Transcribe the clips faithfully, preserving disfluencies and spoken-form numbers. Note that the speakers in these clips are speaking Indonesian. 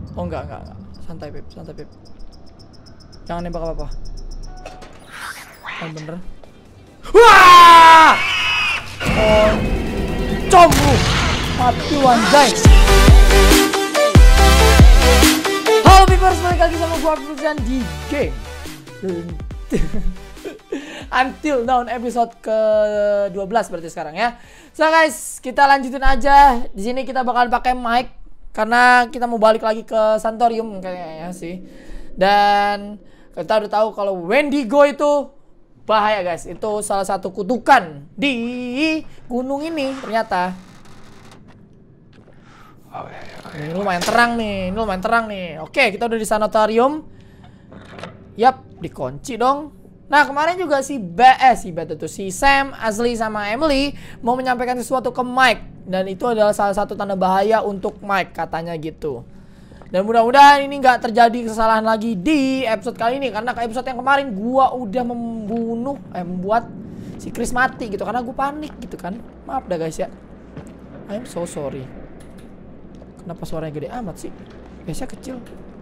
Oh enggak, enggak, enggak. Santai Pip, santai Pip. Jangan nembak apa-apa. Oh bener. Wah! Oh, comu. Mati anjay. Halo Pipers, balik lagi sama gua Firuzan di game Until Dawn episode ke dua belas berarti sekarang ya. So guys, kita lanjutin aja. Di sini kita bakalan pakai mic karena kita mau balik lagi ke Santorium kayaknya sih. Dan kita udah tahu kalau Wendigo itu bahaya guys. Itu salah satu kutukan di gunung ini ternyata. Ini lumayan terang nih, ini lumayan terang nih. Oke, kita udah di sanatorium. Yap, dikunci dong. Nah, kemarin juga si B S, si Beth itu si Sam, Ashley sama Emily mau menyampaikan sesuatu ke Mike dan itu adalah salah satu tanda bahaya untuk Mike katanya gitu. Dan mudah-mudahan ini nggak terjadi kesalahan lagi di episode kali ini karena ke episode yang kemarin gua udah membunuh eh membuat si Chris mati gitu karena gua panik gitu kan. Maaf dah guys ya. I'm so sorry. Kenapa suaranya gede amat sih? Biasanya kecil.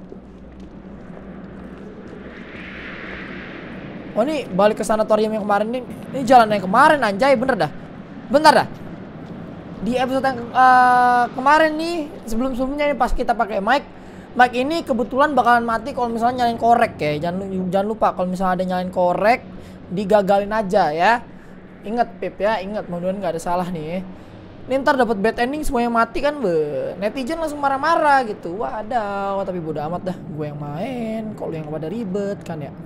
Oh ini balik ke sanatorium yang kemarin nih. Ini jalan yang kemarin anjay, bener dah. Bentar dah. Di episode yang uh, kemarin nih, sebelum-sebelumnya nih pas kita pakai mic, mic ini kebetulan bakalan mati kalau misalnya nyalain korek ya. Jangan jangan lupa kalau misalnya ada nyalain korek, digagalin aja ya. Ingat Pip ya, ingat mudah-mudahan nggak ada salah nih. Ini ntar dapat bad ending semuanya mati kan, be. Netizen langsung marah-marah gitu. Waduh, tapi bodo amat dah. Gue yang main, kalau yang pada ribet kan ya.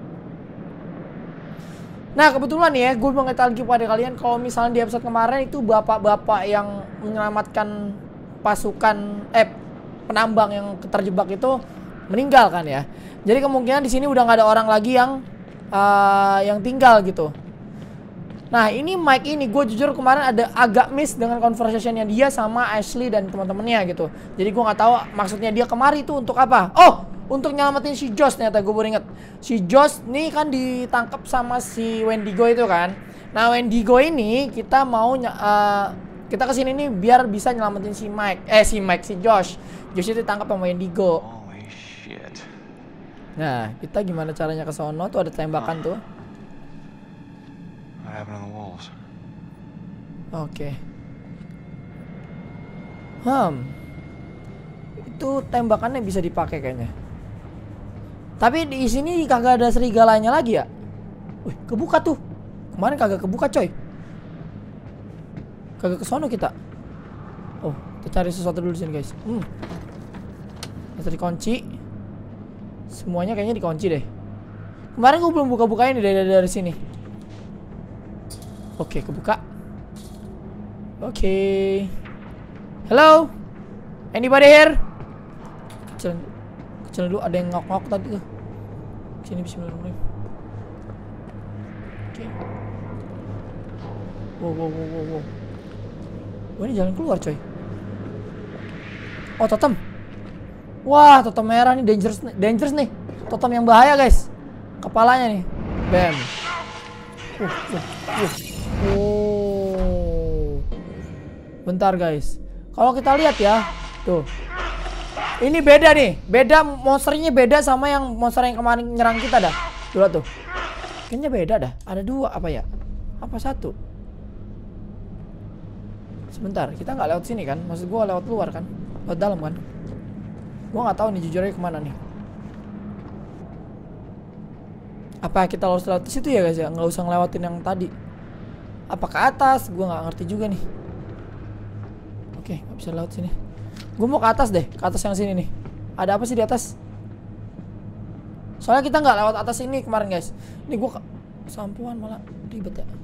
Nah kebetulan ya, gue mau ngasih lagi pada kalian kalau misalnya di episode kemarin itu bapak-bapak yang menyelamatkan pasukan eh penambang yang terjebak itu meninggal kan ya. Jadi kemungkinan di sini udah nggak ada orang lagi yang uh, yang tinggal gitu. Nah ini Mike ini gue jujur kemarin ada agak miss dengan conversationnya dia sama Ashley dan teman-temannya gitu. Jadi gue nggak tahu maksudnya dia kemari itu untuk apa. Oh, untuk nyelamatin si Josh ternyata gue baru inget. Si Josh nih kan ditangkap sama si Wendigo itu kan. Nah Wendigo ini kita mau uh, kita kesini nih biar bisa nyelamatin si Mike. Eh si Mike si Josh. Josh itu ditangkap sama Wendigo. Nah kita gimana caranya ke sono tuh ada tembakan tuh. Oke. Okay. Hmm. Itu tembakannya bisa dipakai kayaknya. Tapi di sini kagak ada serigalanya lagi ya. Wih, kebuka tuh. Kemarin kagak kebuka, coy. Kagak kesono kita. Oh, kita cari sesuatu dulu di sini, guys. Hmm. Kita dikunci. Semuanya kayaknya dikunci deh. Kemarin gue belum buka-buka ini dari, dari dari sini. Oke, kebuka. Oke. Hello? Anybody here? Kecil, kecil dulu, ada yang ngok-ngok tadi tuh. Sini bismillahirrahmanirrahim. Oke. Wow, wow, wow, wow, wow. Wah, ini jalan keluar, coy. Oh, totem. Wah, totem merah nih, dangerous, dangerous nih. Totem yang bahaya, guys. Kepalanya nih. Bam. Uh, uh, uh. Oh. Bentar guys. Kalau kita lihat ya, tuh. Ini beda nih. Beda monsternya beda sama yang monster yang kemarin nyerang kita dah. Dua tuh. Kayaknya beda dah. Ada dua apa ya? Apa satu? Sebentar, kita nggak lewat sini kan? Maksud gua lewat luar kan? Lewat dalam kan? Gua nggak tahu nih jujurnya kemana nih. Apa kita harus lewat situ ya guys ya? Nggak usah ngelewatin yang tadi. Apa ke atas? Gue nggak ngerti juga nih. Oke, nggak bisa lewat sini. Gue mau ke atas deh, ke atas yang sini nih. Ada apa sih di atas? Soalnya kita nggak lewat atas ini kemarin guys. Ini gue kesampuan malah ribet ya.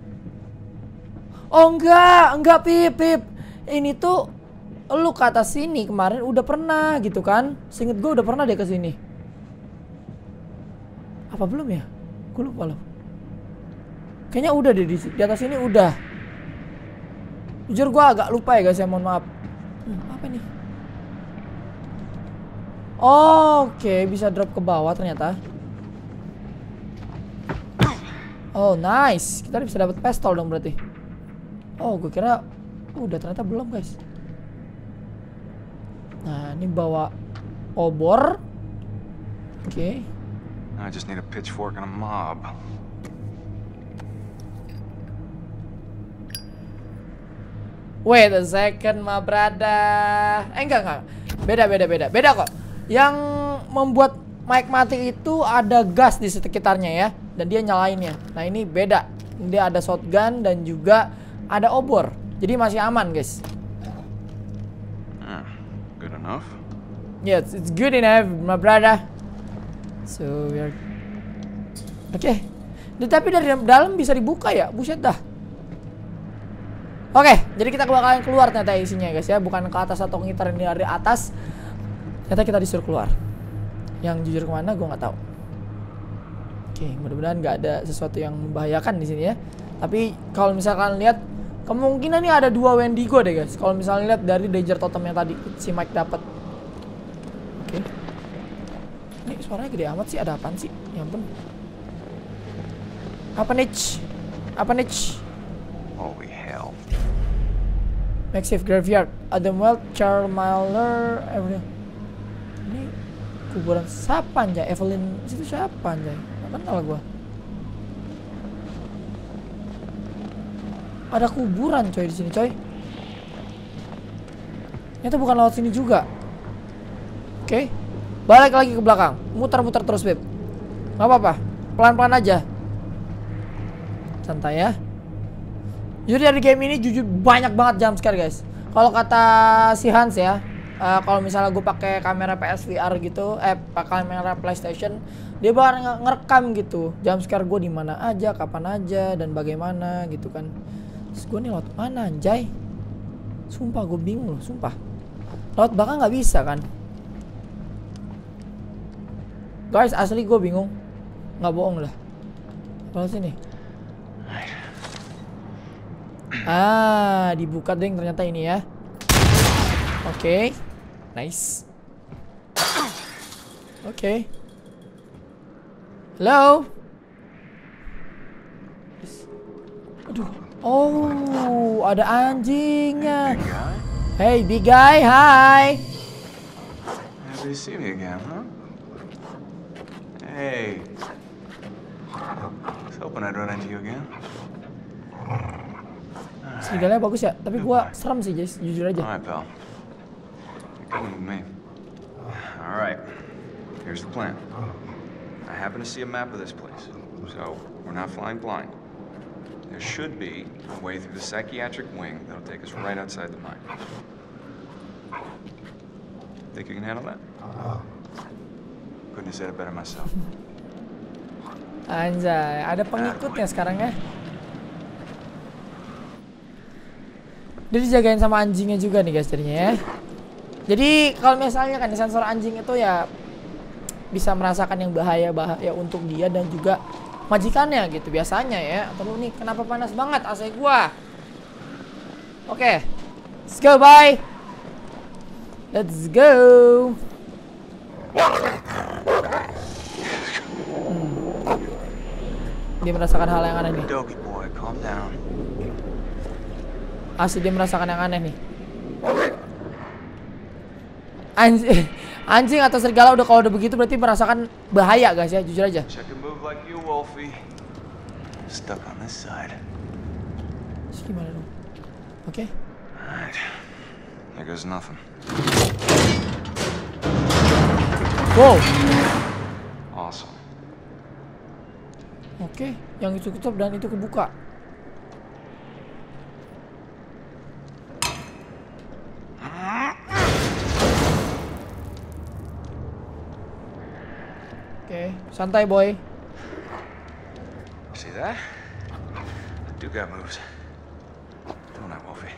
Oh enggak, enggak Pip, Pip. Ini tuh lu ke atas sini kemarin udah pernah gitu kan? Seinget gue udah pernah deh ke sini. Apa belum ya? Gue lupa loh. Kayaknya udah deh di, di atas ini udah. Jujur gue agak lupa ya guys ya, mohon maaf. Hmm, apa nih? Oh, oke, okay. Bisa drop ke bawah ternyata. Oh nice, kita bisa dapat pistol dong berarti. Oh gue kira udah, ternyata belum guys. Nah ini bawa Obor. Oke. Okay. I just need a pitchfork and a mob. Wait a second, my brother. Eh enggak enggak. Beda beda beda. Beda kok. Yang membuat Mike mati itu ada gas di sekitarnya ya, dan dia nyalainnya. Nah, ini beda. Dia ada shotgun dan juga ada obor. Jadi masih aman, guys. Hmm, good enough. Yes, it's good enough, my brother. So we're Oke. Okay. Tapi dari dalam bisa dibuka ya? Buset dah. Oke, okay, jadi kita bakalan keluar ternyata isinya guys ya, bukan ke atas atau ngitarin dari atas. Ternyata kita disuruh keluar. Yang jujur kemana gue nggak tahu. Oke, okay, mudah-mudahan nggak ada sesuatu yang membahayakan di sini ya. Tapi kalau misalkan lihat, kemungkinan ini ada dua Wendigo deh guys. Kalau misalnya lihat dari danger totem yang tadi si Mike dapat. Oke. Okay. Ini suaranya gede amat sih, ada apaan sih? Ya ampun. Apa nih? Apa nih? Holy hell. Makeshift graveyard, Adamwell, Charmander, everything. Ini kuburan siapa anjay? Evelyn itu siapa anjay? Gak kenal gua. Ada kuburan coy di sini coy. Ternyata bukan lewat sini juga. Oke, okay. Balik lagi ke belakang, muter-muter terus beb. Gak apa-apa, pelan-pelan aja. Santai ya. Jujur dari game ini jujur banyak banget jump scare guys. Kalau kata si Hans ya, uh, kalau misalnya gue pakai kamera P S V R gitu, eh pakai kamera PlayStation, dia bakal ngerekam gitu jump scare gue di mana aja, kapan aja, dan bagaimana gitu kan. Terus gue nih laut mana anjay? Sumpah gue bingung loh, sumpah. Laut belakang nggak bisa kan? Guys, asli gue bingung, nggak bohong lah. Kalau sini. Ah, dibuka deng ternyata ini ya. Oke, okay. Nice. Oke. Okay. Hello. Aduh. Oh, ada anjingnya. Hey, big guy, hi. Happy to see me again, huh? Hey. I was hoping I'd run into you again. Serigalanya bagus ya, tapi gua serem sih guys, jujur aja. Alright, pal. You're coming with me. Alright. Here's the plan. I happen to see a map of this place, so we're not flying blind. There should be a way through the psychiatric wing that'll take us right outside the mine. Think you can handle that? Couldn't have said it better myself. Anjay, ada pengikutnya sekarang ya. Dia dijagain sama anjingnya juga nih guys jadinya ya. Jadi kalau misalnya kan sensor anjing itu ya bisa merasakan yang bahaya-bahaya untuk dia dan juga majikannya gitu biasanya ya. Atau nih kenapa panas banget A C gua? Oke. Okay. Let's go, bye. Let's go. Hmm. Dia merasakan hal yang aneh nih. Doggy boy, calm down. Asli dia merasakan yang aneh nih. Anjing, anjing atau serigala udah kalau udah begitu berarti merasakan bahaya guys ya, jujur aja. Terus gimana dong? Oke. Okay. Wow. Awesome. Oke, okay. Yang itu tutup dan itu kebuka. Oke, okay, santai boy. See that? The Duga moves. Don't I, Wolfie?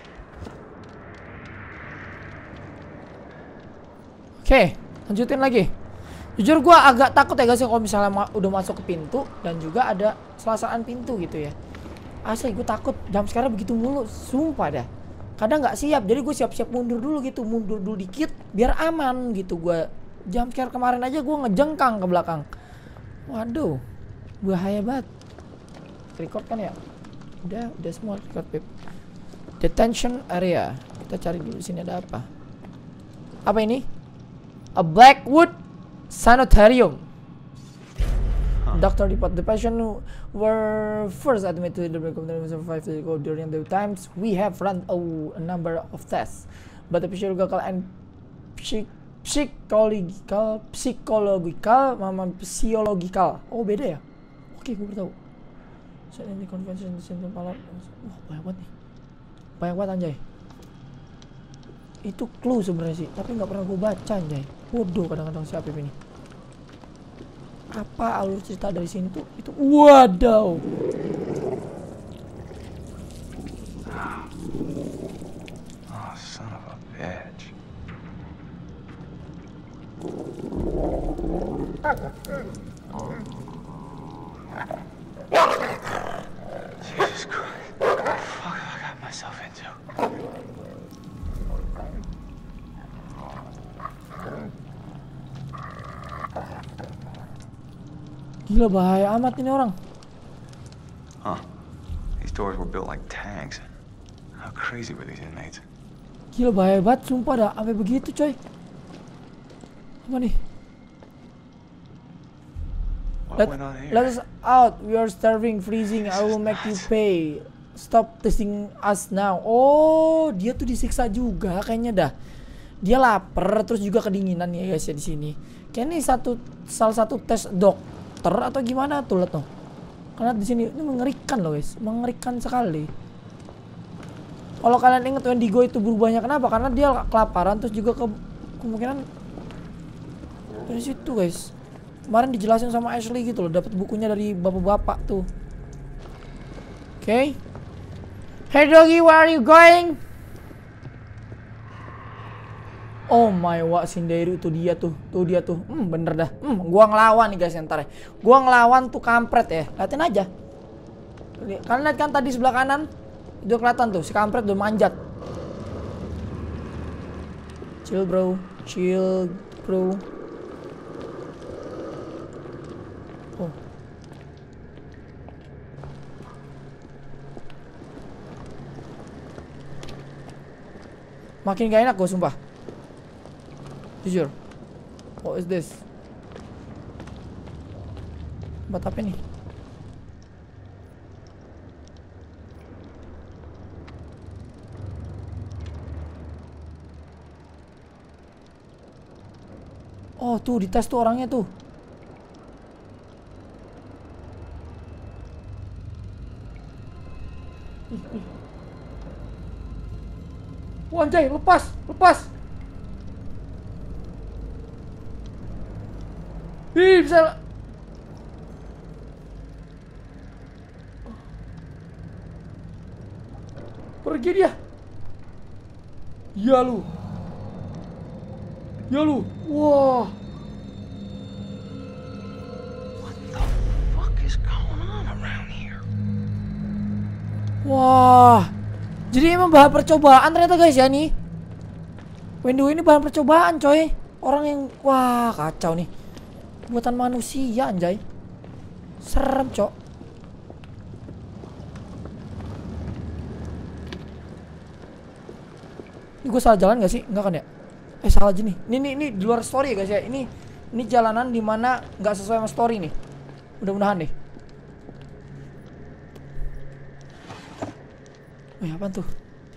Oke, okay, lanjutin lagi. Jujur gua agak takut ya guys ya kalau misalnya ma udah masuk ke pintu dan juga ada selasaan pintu gitu ya. Asli gue takut jam sekarang begitu mulu, sumpah dah. Kadang nggak siap, jadi gue siap-siap mundur dulu gitu, mundur dulu dikit biar aman gitu gue. Jump scare kemarin aja gue ngejengkang ke belakang. Waduh, bahaya banget. Record kan ya? Udah, udah semua record beb. Detention area. Kita cari dulu sini ada apa. Apa ini? A Blackwood Sanitarium. Doctor report the patient were first admitted to the medical survive to go during the times we have run a, a number of tests, but the physiological and psych, psychological psychological mama physiological oh beda ya. Oke, gue baru tahu. Saat ini convention symptom alarm. Wah, banyak banget nih. Banyak banget anjay. Itu clue sebenarnya sih, tapi nggak pernah gue baca anjay. Bodoh kadang-kadang si Apip ini. Apa alur cerita dari sini tuh? Itu wadaw. Oh, son of a bitch. Jesus Christ. What the fuck have I got myself into? Gila, bahaya amat ini orang. Huh. These doors were built like tanks. How crazy were these inmates? Gila, bahaya banget sumpah dah. Sampai begitu coy. Apa nih? Let, let us out. We are starving, freezing. I will make you pay. Stop testing us now. Oh, dia tuh disiksa juga kayaknya dah. Dia lapar terus juga kedinginan ya guys ya di sini. Kayaknya ini satu salah satu tes dokter atau gimana tuh lihat tuh. Karena di sini ini mengerikan loh guys, mengerikan sekali. Kalau kalian ingat Wendigo itu berubahnya kenapa? Karena dia kelaparan terus juga ke kemungkinan dari situ guys. Kemarin dijelasin sama Ashley gitu loh, dapat bukunya dari bapak-bapak tuh. Oke. Okay. Hey doggy, where are you going? Oh my wa Shinderu tuh dia tuh, tuh dia tuh. Hmm, bener dah. Hmm, gua ngelawan nih guys ntar ya. Gua ngelawan tuh kampret ya. Liatin aja. Kalian lihat kan tadi sebelah kanan? Itu kelihatan tuh si kampret udah manjat. Chill bro, chill bro. Oh. Makin gak enak gue sumpah. Jujur. What is this? Tempat apa nih? Oh tuh dites tuh orangnya tuh. Wah anjay, lepas, lepas. Ih, bisa. Pergi dia. Ya lu. Ya lu. Wah. What the fuck is going on around here? Wah. Jadi emang bahan percobaan ternyata guys ya nih. Wendigo ini bahan percobaan coy. Orang yang wah kacau nih. Buatan manusia anjay. Serem cok. Ini gue salah jalan gak sih? Enggak kan ya? Eh salah aja nih. Ini ini ini di luar story ya guys ya. Ini ini jalanan dimana nggak sesuai sama story nih. Mudah-mudahan deh. Wih apaan tuh?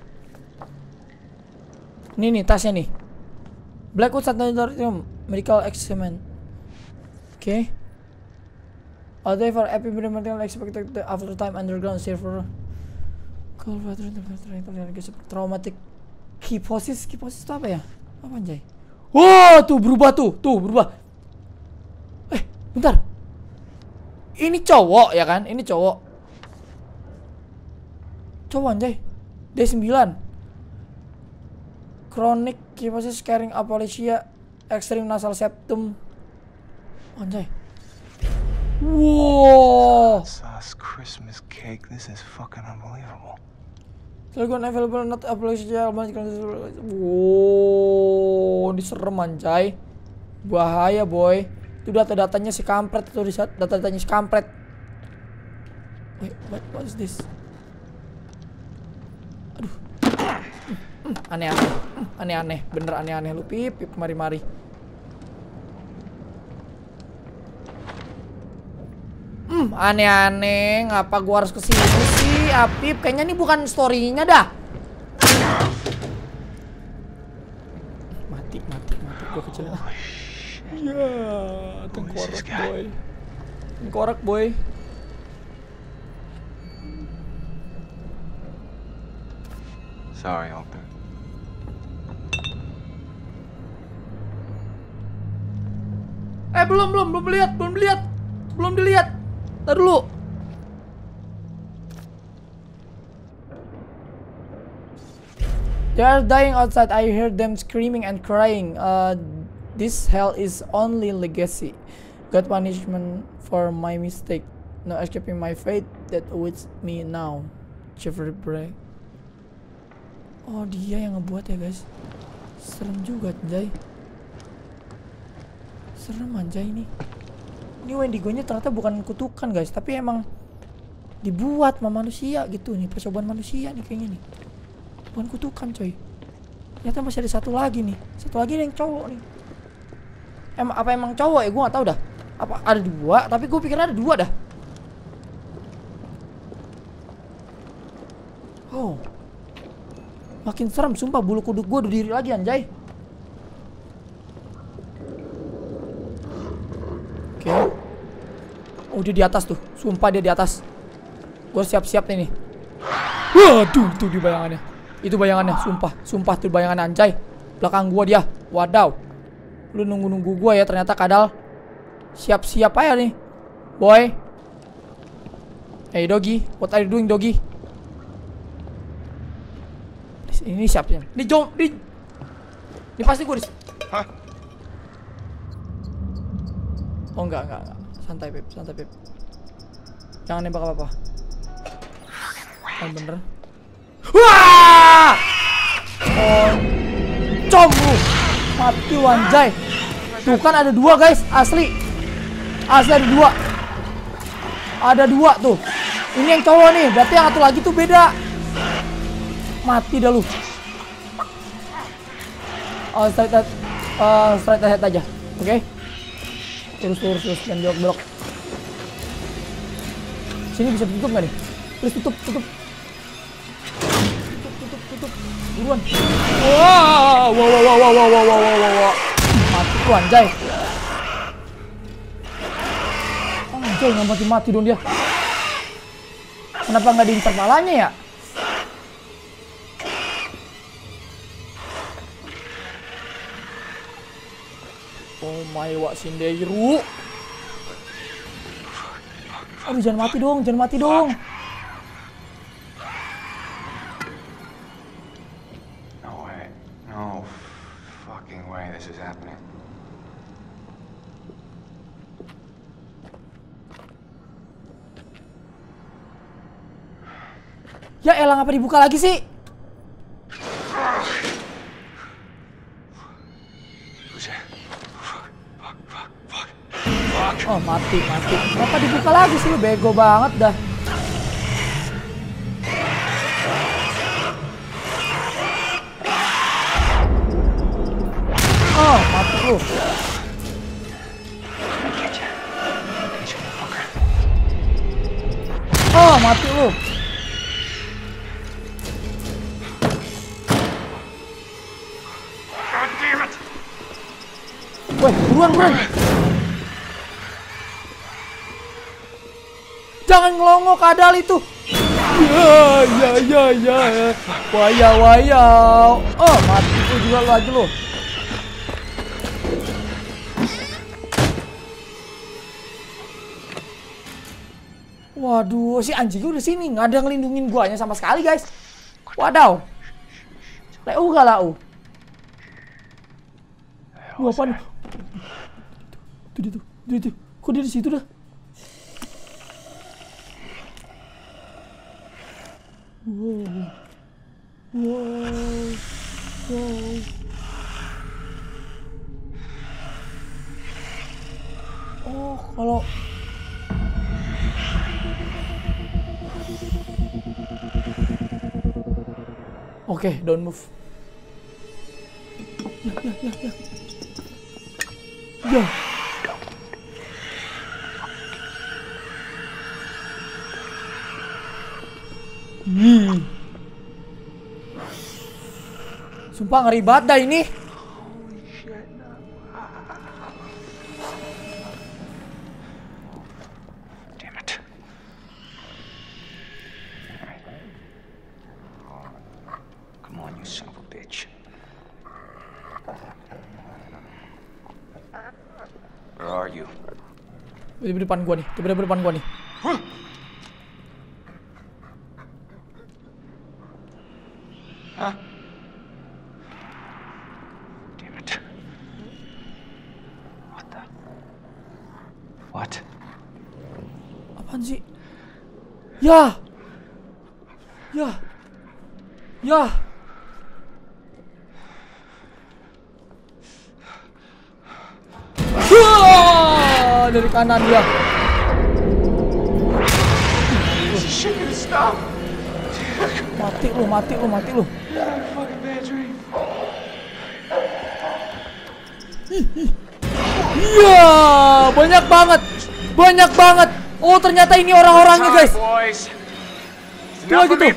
Ini nih tasnya nih. Blackwood Sanitarium Medical Experiment. Oke. Okay. A day for epidemiological expected after time underground server. Cold water traumatic kyphosis. Kyphosis itu apa ya? Apa anjay? Wow, tuh berubah tuh, tuh berubah. Eh, bentar. Ini cowok ya kan? Ini cowok. Cowok anjay. D sembilan. Chronic kyphosis carrying aphasia, extreme nasal septum. Anjay. Wow. Sauce Christmas cake. This is fucking unbelievable. Silicon available not aphasia. Wow, ini serem anjay. Bahaya boy. Itu data-datanya si kampret itu, data-datanya si kampret. Wait, what, what is this? Aduh. Aneh-aneh. Aneh-aneh, bener aneh-aneh lu pip, pip mari-mari. aneh-aneh. Ngapa gua harus kesini sih, Apip? Kayaknya ini bukan story-nya dah. Mati, mati, mati. Gua kecil. Ya, tengkorak boy. Tengkorak boy. Sorry, Alter. Eh belum belum belum lihat belum lihat belum dilihat. Tar dulu. They are dying outside. I heard them screaming and crying. Uh, this hell is only legacy. God punishment for my mistake. No escaping my fate that awaits me now. Jeffrey Bray. Oh dia yang ngebuat ya guys. Serem juga anjay. Serem anjay ini. Ini Wendigo-nya ternyata bukan kutukan guys, tapi emang dibuat sama manusia gitu nih, percobaan manusia nih kayaknya nih. Bukan kutukan coy. Ternyata masih ada satu lagi nih. Satu lagi nih yang cowok nih. Emang apa emang cowok ya? Gue gak tahu dah. Apa ada dua? Tapi gue pikir ada dua dah. Oh. Makin serem, sumpah bulu kuduk gue berdiri lagi anjay. Oke. Okay. Oh dia di atas tuh, sumpah dia di atas. Gue siap-siap nih nih. Waduh, tuh di bayangannya. Itu bayangannya, sumpah, sumpah tuh bayangan anjay. Belakang gue dia, wadaw. Lu nunggu-nunggu gue ya ternyata kadal. Siap-siap aja nih, boy. Hey doggy, what are you doing doggy? Ini siapnya. Ini jom, di. Ini pasti gue di. Hah? Oh enggak, enggak, enggak. Santai Pip, santai Pip. Jangan nembak apa-apa. Oh bener. Wah! Oh, combu. Mati wanjay. Tuh kan ada dua guys, asli. Asli ada dua. Ada dua tuh. Ini yang cowok nih, berarti yang satu lagi tuh beda. Mati dah lu. Oh, straight ahead. Uh, straight ahead aja. Oke. Okay? Terus terus terus dan belok-belok. Sini bisa tutup nggak nih? Please tutup, tutup. Tutup, tutup, tutup. Buruan. Wow, wow, wow, wow, wow, wow, wow, wow, wow. Mati tuh anjay. Anjay, nggak mati-mati dong dia. Kenapa nggak diincar palanya ya? Oh my Wak Sindeiru. Aduh jangan mati dong, jangan mati dong. No way. No fucking way this is happening. Ya elah ngapa dibuka lagi sih? Oh mati, mati. Kenapa dibuka lagi sih? Bego banget dah. Oh mati lu. Oh mati lu. Weh, buruan buruan. Jangan ngelongok kadal itu. Ya ya ya ya. Waya waya. Oh mati tuh juga lagi lo. Waduh, si anjing udah sini, nggak ada ngelindungin guanya sama sekali guys. Wadaw. Leu gak lau? Lu apa nih? Tuh dia tuh, dia tuh. Kok dia di situ dah? Wow. Wow. Wow. Oh, kalau oke, okay, don't move. Ya, ya, ya, ya. Ya. Sumpah ngeri banget dah ini. Damn it. Come on, you son of a bitch. Where are you? Di depan gua nih, di depan gua nih. Huh? Damn it. What the? What? Apaan sih? Ya. Ya. Ya. Wah, dari kanan dia. Mati lu, mati lu, mati lu. Iya, banyak banget. Banyak banget. Oh, ternyata ini orang-orangnya, guys. Itu lagi tuh.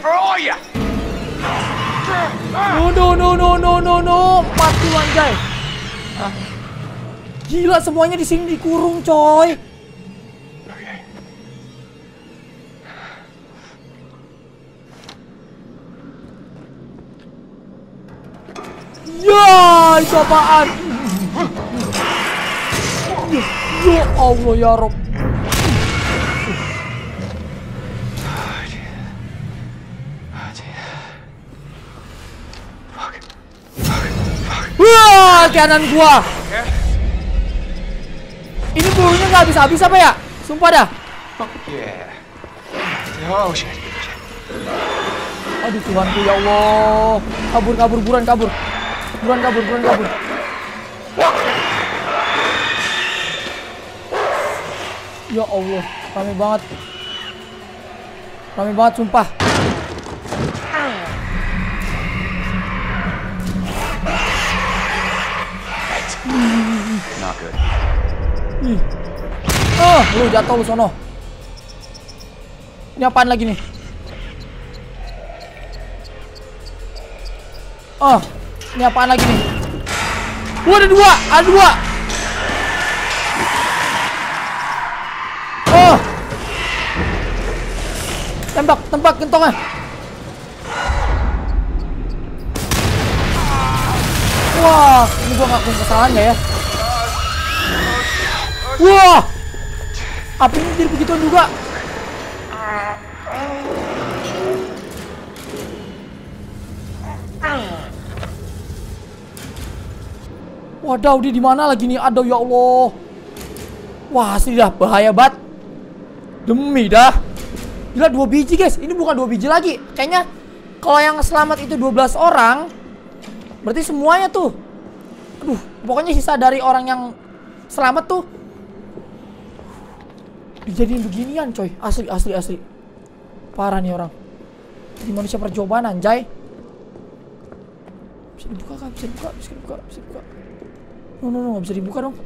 No, no, no, no, no, no, no. Mati lu, anjay. Gila, semuanya di sini dikurung, coy. Ya, itu apaan? Ya Allah ya Rob. Wah, kanan gua. Ini pelurunya nggak habis-habis apa ya? Sumpah dah. Aduh Tuhanku ya Allah. Kabur, kabur, buruan kabur. Buruan kabur, buruan kabur. Ya Allah, rame banget. Rame banget sumpah. Not good. Ih. Oh, lu jatuh lu sono. Ini apaan lagi nih? Oh, ini apaan lagi nih? Wah, ada dua, ada dua. Oh, tembak, tembak gentongnya. Wah, ini gua nggak punya kesalahan nggak ya? Wah, apinya jadi begituan juga. Wadaw, dia di mana lagi nih? Aduh ya Allah. Wah, asli dah bahaya banget. Demi dah. Gila, dua biji guys. Ini bukan dua biji lagi. Kayaknya kalau yang selamat itu dua belas orang, berarti semuanya tuh. Aduh, pokoknya sisa dari orang yang selamat tuh dijadiin beginian coy. Asli, asli, asli. Parah nih orang. Jadi manusia percobaan anjay. Bisa dibuka kan? Bisa dibuka, bisa dibuka, bisa dibuka. No, no, no, gak bisa dibuka dong.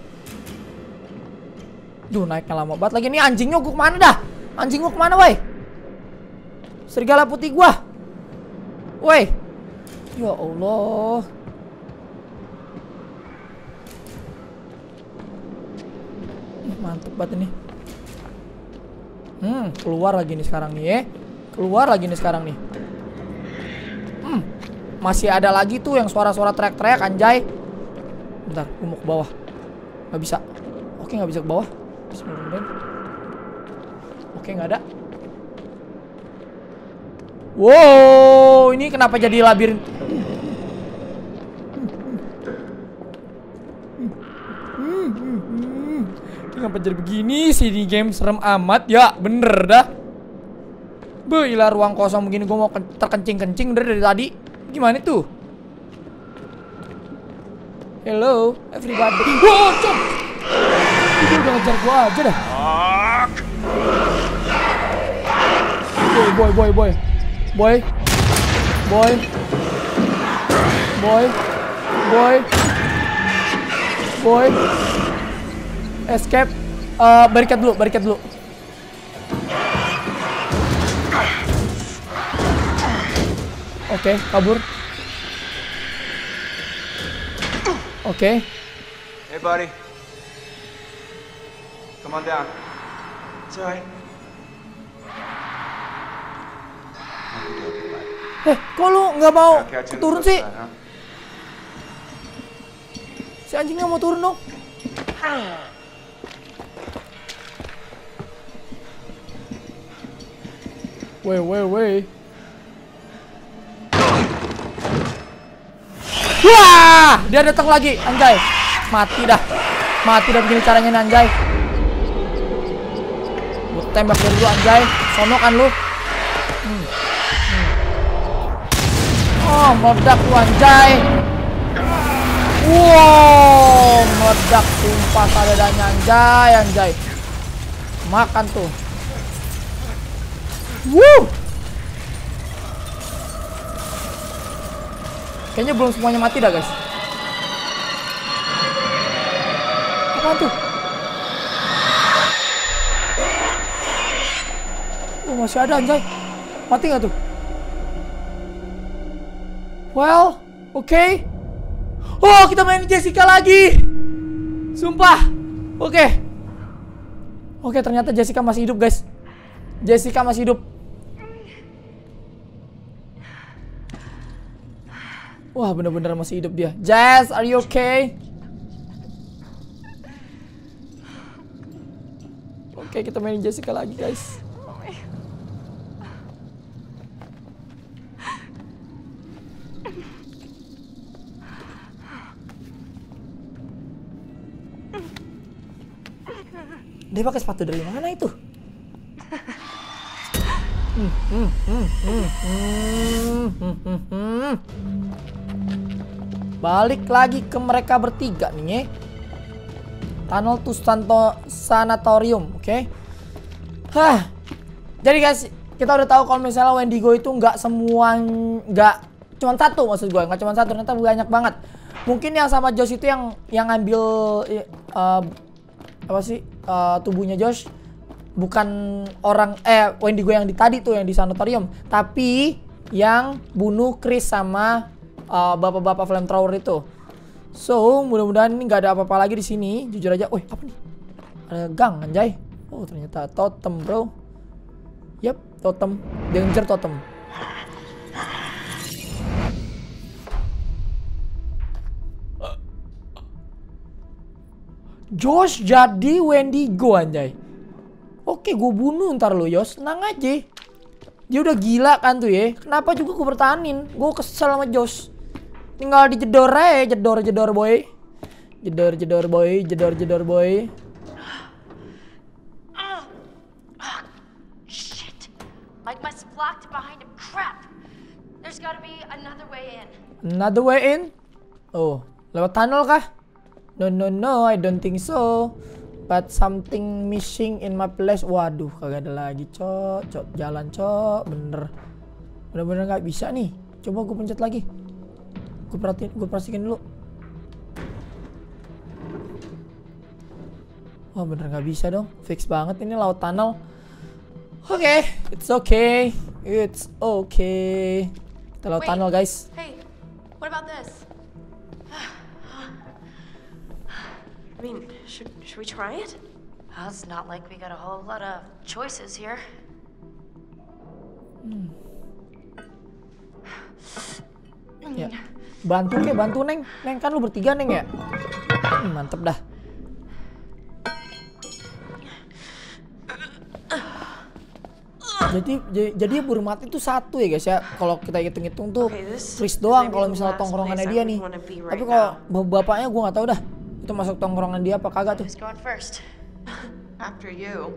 Duh, naiknya lama banget lagi. Nih anjingnya gua kemana dah? Anjing gua kemana, woi? Serigala putih gua. Woi. Ya Allah. Mantep banget ini. Hmm, keluar lagi nih sekarang nih ya. Keluar lagi nih sekarang nih. Hmm, masih ada lagi tuh yang suara-suara teriak-teriak anjay. Bentar, gue mau ke bawah. Gak bisa. Oke, gak bisa ke bawah. Bismillahirrahmanirrahim. Oke, gak ada. Wow, ini kenapa jadi labirin? Kenapa jadi begini sih di game, serem amat ya, bener dah. Beulah ruang kosong begini gue mau terkencing-kencing dari tadi. Gimana tuh? Hello, everybody. Wow, cok. Dia udah ngejar gua aja dah. Boy, boy, boy, boy. Boy. Boy. Boy. Boy. Boy. Escape. Uh, barikat dulu, barikat dulu. Oke, okay, kabur. Oke. Hey, buddy. Come on down. It's alright. Eh, kok lu nggak mau turun sih? Si anjingnya mau turun dong. Weh, weh, weh. Wah, dia datang lagi, anjay. Mati dah. Mati dah begini caranya anjay. Lu tembak dari dulu anjay. Sono kan lu. Hmm. Hmm. Oh, meledak lu anjay. Wow, meledak sumpah sadadanya anjay, anjay. Makan tuh. Wuh. Kayaknya belum semuanya mati dah, guys. Apa tuh? Oh, masih ada anjay. Mati nggak tuh? Well, oke. Okay. Oh, kita main Jessica lagi. Sumpah. Oke. Okay. Oke, okay, ternyata Jessica masih hidup, guys. Jessica masih hidup. Wah, bener-bener masih hidup dia. Jess, are you okay? Oke, okay, kita main Jessica lagi, guys. Dia pakai sepatu dari mana itu? Hmm, hmm, hmm, hmm, hmm, hmm, hmm, hmm. Balik lagi ke mereka bertiga nih ya. Tunnel to Santo Sanatorium, oke? Okay? Hah. Jadi guys, kita udah tahu kalau misalnya Wendigo itu nggak semua, nggak cuma satu maksud gue, nggak cuma satu, ternyata banyak banget. Mungkin yang sama Josh itu yang yang ngambil uh, apa sih uh, tubuhnya Josh. Bukan orang, eh Wendigo yang di tadi tuh, yang di sanatorium. Tapi yang bunuh Chris sama bapak-bapak uh, flamethrower itu. So, mudah-mudahan ini nggak ada apa-apa lagi di sini. Jujur aja, wih apa nih? Ada gang anjay. Oh ternyata totem bro. Yap, totem. Danger totem. Josh jadi Wendigo anjay. Oke, gue bunuh ntar lo, Yos. Tenang aja. Dia udah gila kan tuh ya. Kenapa juga gue bertahanin? Gue kesel sama Josh. Tinggal dijedor aja, jedor jedor boy. Jedor jedor boy, jedor jedor boy. Oh, shit. I must have blocked behind him. Crap. There's gotta be another way in. Another way in? Oh, lewat tunnel kah? No no no, I don't think so. But something missing in my place. Waduh, kagak ada lagi, cok. Cok, jalan, cok. Bener. Bener-bener nggak bisa nih. Coba gue pencet lagi. Gue perhatiin, gue pastikan dulu. Wah, bener nggak bisa dong. Fix banget ini laut tunnel. Oke, okay, it's okay. It's okay. Kita laut tunnel, guys. Hey, what about this? I mean, should, should we try it? Well, it's not like we got a whole lot of choices here. Hmm. Ya, bantu ke, bantu Neng. Neng kan lu bertiga Neng ya. Hmm, mantep dah. Jadi jadi burung mati itu satu ya guys ya. Kalau kita hitung-hitung tuh Chris doang kalau misalnya tongkrongannya dia nih. Tapi kalau bapaknya gue nggak tahu dah. Itu masuk tongkrongan dia apa kagak tuh? After you.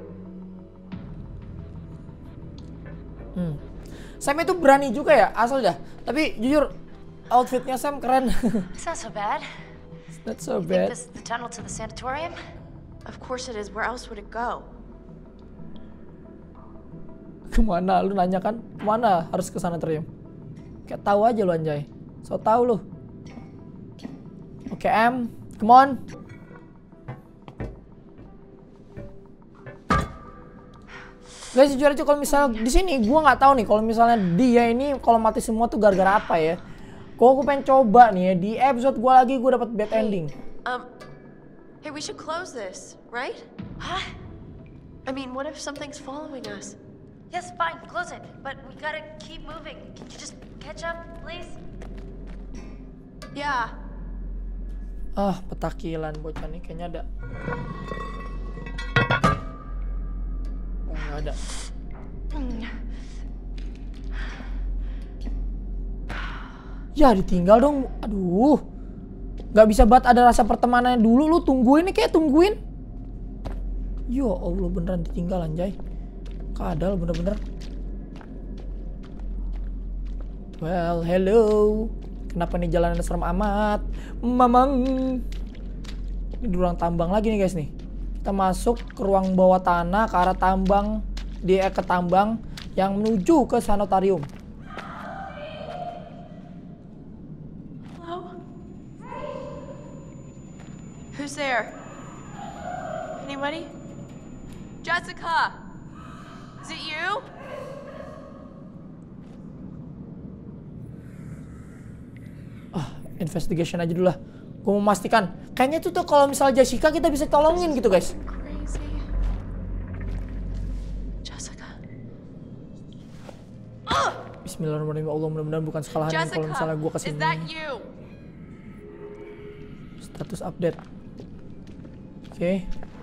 Hmm. Sam itu berani juga ya asal dah. Tapi jujur outfitnya Sam keren. It's not so bad. It's not so you bad. Think this is the tunnel to the sanatorium? Of course it is. Where else would it go? Kemana? Lu nanya kan? Kemana harus ke sanatorium? Kayak tahu aja lu anjay. So tahu lu. Oke, okay, Em. Come on. Guys, jujur aja kalau misalnya di sini gua nggak tahu nih kalau misalnya dia ini kalau mati semua tuh gara-gara apa ya. Kok aku pengen coba nih ya, di episode gue lagi gue dapat bad ending. Um, hey, we should close this, right? Huh? I mean, what if something's following us? Yes, fine, close it. But we gotta keep moving. Can you just catch up, please? Yeah. Ah, petakilan bocah nih kayaknya ada. Oh, nggak ada. Ya ditinggal dong. Aduh. Nggak bisa banget ada rasa pertemanannya dulu. Lu tungguin nih kayak tungguin. Ya Allah beneran ditinggal anjay. Kadal bener-bener. Well, hello. Kenapa nih jalannya serem amat? Mamang. Ini di ruang tambang lagi nih guys nih. Kita masuk ke ruang bawah tanah ke arah tambang. Dia ke tambang yang menuju ke sanitarium. Hello? Who's there? Anybody? Jessica! Is it you? Ah, investigation aja dulu lah. Gue mau memastikan. Kayaknya itu tuh kalau misalnya Jessica kita bisa tolongin gitu guys. Crazy. Jessica. Bismillahirrahmanirrahim. Allah mudah-mudahan bukan kesalahan yang kalau misalnya gue kesini. Is that you? Status update. Oke. Okay.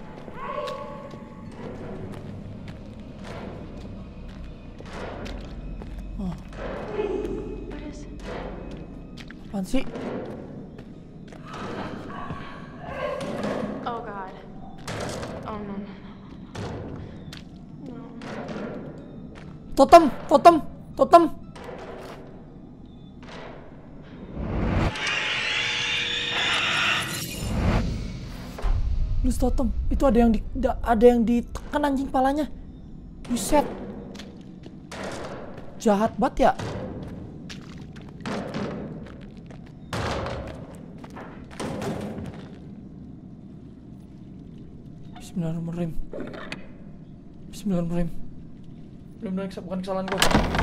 Oh. What is it? Apaan sih? Oh God. Oh no. No. Totem, totem, totem. Plus totem. Itu ada yang di, ada yang ditekan anjing palanya. Buset. Jahat banget ya. Bismillahirrahmanirrahim. Bismillahirrahmanirrahim. Benar-benar bukan kesalahan gue.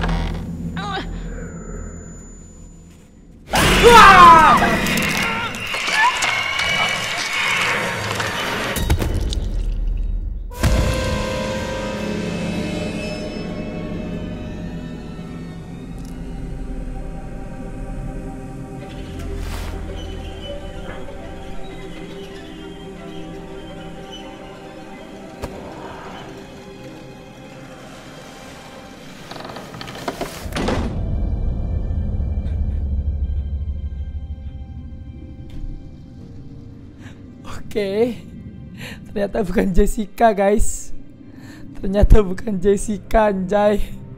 Oke, okay. Ternyata bukan Jessica guys. Ternyata bukan Jessica anjay.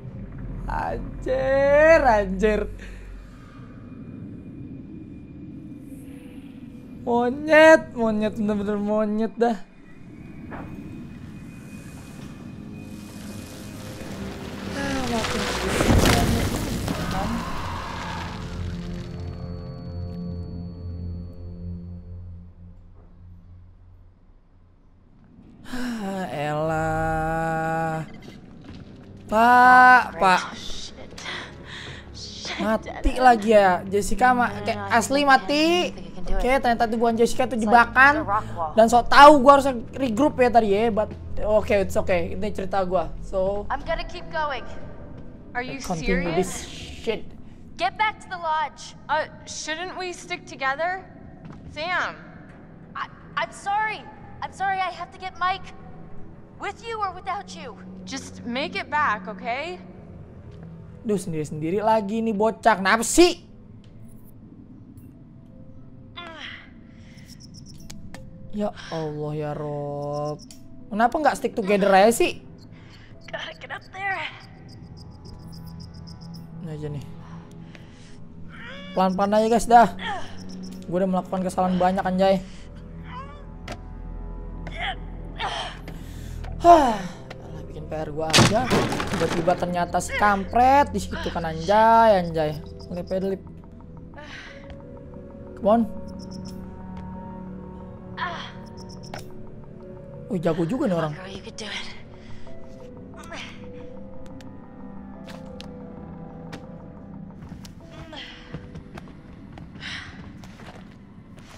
Anjir, anjir. Monyet, monyet bener-bener monyet dah. Ah, makin Pak, Pak. Mati lagi ya. Jessica ma kayak asli mati. Oke, okay, ternyata itu bukan Jessica, itu jebakan. Dan so tahu gua harus regroup ya tadi ya, but oke, okay, it's okay. Ini cerita gua. So I'm gonna keep going. Are you continue serious? this shit. Get back to the lodge. Uh, shouldn't we stick together? Sam. I I'm sorry. I'm sorry I have to get Mike. With you or without you? Just make it back, okay? Duh, sendiri-sendiri lagi nih bocah. Kenapa sih? Ya Allah ya Rob. Kenapa nggak stick together aja sih? Gotta get up there. Ini aja nih. Pelan-pelan aja guys dah. Gue udah melakukan kesalahan banyak anjay. Hah, bikin P R gua aja. Tiba-tiba ternyata si kampret di situ kan anjay, anjay. Lip-lip. Come on. Wih, jago juga nih orang.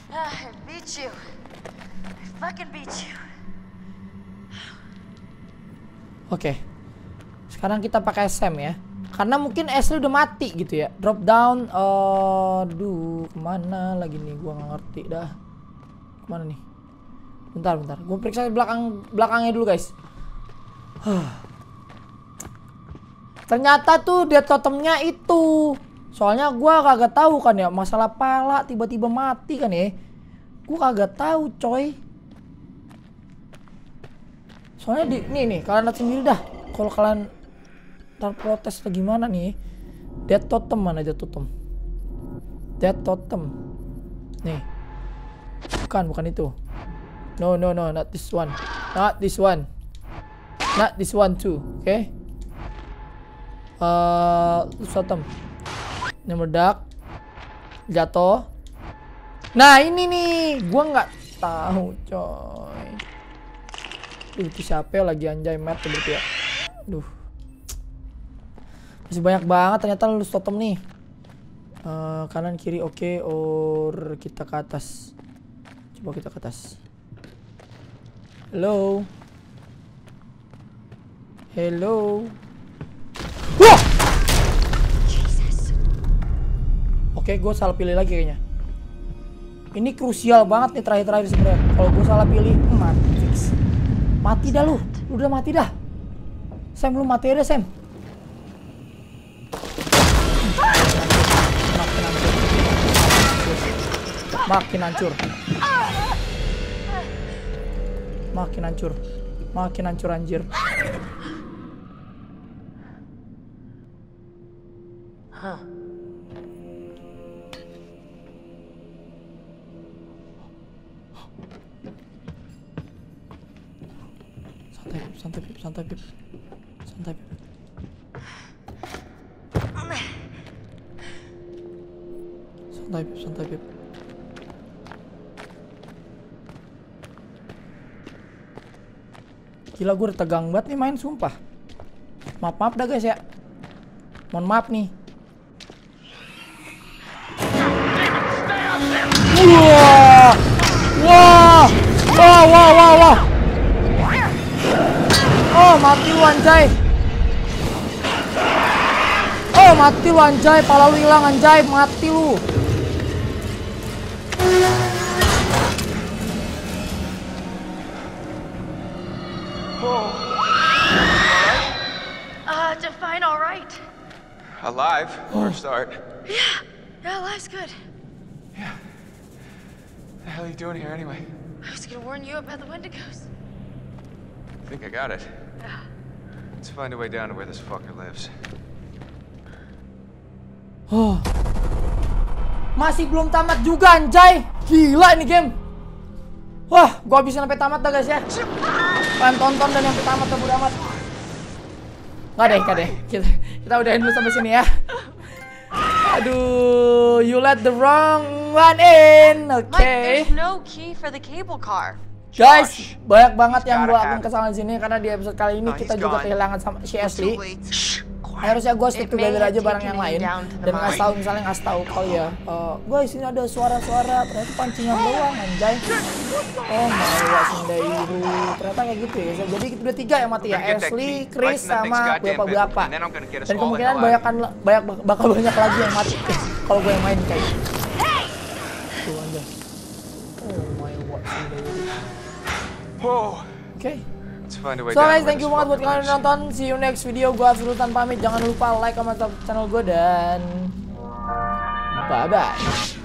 Ah, I beat you. I fucking beat you. Oke. Sekarang kita pakai Sam ya. Karena mungkin Ashley udah mati gitu ya. Drop down. Aduh, kemana lagi nih? Gua nggak ngerti dah. Kemana nih? Bentar, bentar. Gua periksa belakang belakangnya dulu guys. Ternyata tuh dia totemnya itu. Soalnya gua kagak tahu kan ya masalah pala tiba-tiba mati kan ya. Gua kagak tahu coy. Soalnya di nih nih kalian lihat sendiri dah. Kalau kalian terprotes atau gimana nih? Dead totem mana dead totem? Dead totem. Nih. Bukan, bukan itu. No, no, no, not this one. Not this one. Not this one too. Oke. Okay? Uh, totem. Ini meledak. Jatuh. Nah, ini nih. Gua nggak tahu, coy. Duh, itu siapa lagi anjay map berarti ya. Duh. Masih banyak banget ternyata lulus totem nih. Uh, kanan kiri oke okay, or kita ke atas. Coba kita ke atas. Hello. Hello. Wah. Jesus. Oke, okay, gue salah pilih lagi kayaknya. Ini krusial banget nih terakhir-terakhir sebenarnya. Kalau gue salah pilih, mati fix. Mati dah lu. Lu udah mati dah. Sam, lu mati aja Sam. Makin hancur. Makin hancur. Makin hancur anjir. Huh. Santai, Pip, santai, Pip. Santai, Pip. Santai, Pip, santai, Pip. Gila, gue udah tegang banget nih main, sumpah. Maaf-maaf dah guys ya. Mohon maaf nih. Wah, wah, wah, wah, wah, wah. Oh, mati lu anjay. Oh, mati lu anjay. Pala lu hilang anjay. Mati lu. Uh, Define all right. Alive, for a start. Yeah, yeah, life's good. Yeah. The hell are you doing here anyway? I was gonna warn you about the Wendigos. I think I got it. Yeah. Let's find a way down to where this fucker lives. Oh. Masih belum tamat juga anjay. Gila ini game. Wah, gua habisin sampai tamat dah guys ya. Kalian tonton dan sampai tamat udah amat. Nggak deh, nggak deh. Kita, kita udahin dulu sampai sini ya. Aduh, you let the wrong one in. Oke. Okay. Mike, there's no key for the cable car. Guys, banyak banget yang gua akan kesalahan sini karena di episode kali ini kita juga kehilangan sama si Ashley. Harusnya gue stick together aja bareng yang lain dan ngasih tahu misalnya ngasih tahu kalau ya, uh, guys ini ada suara-suara ternyata pancingan doang anjay. Oh my wasindairu, ternyata kayak gitu ya. Jadi udah tiga yang mati ya, Ashley, Chris sama bapak-bapak. Dan kemungkinan banyak banyak bakal banyak lagi yang mati kalau gue yang main kayak. Tuh anjay. Oh my wasindairu. Whoa. Oke. Okay. So guys, thank you banget buat kalian yang nonton. See you next video. Gua Sultan pamit. Jangan lupa like, comment, subscribe channel gue dan bye bye.